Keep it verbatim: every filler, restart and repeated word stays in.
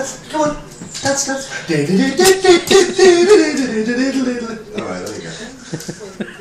dance. Come on. Dance, dance. Alright, there you go.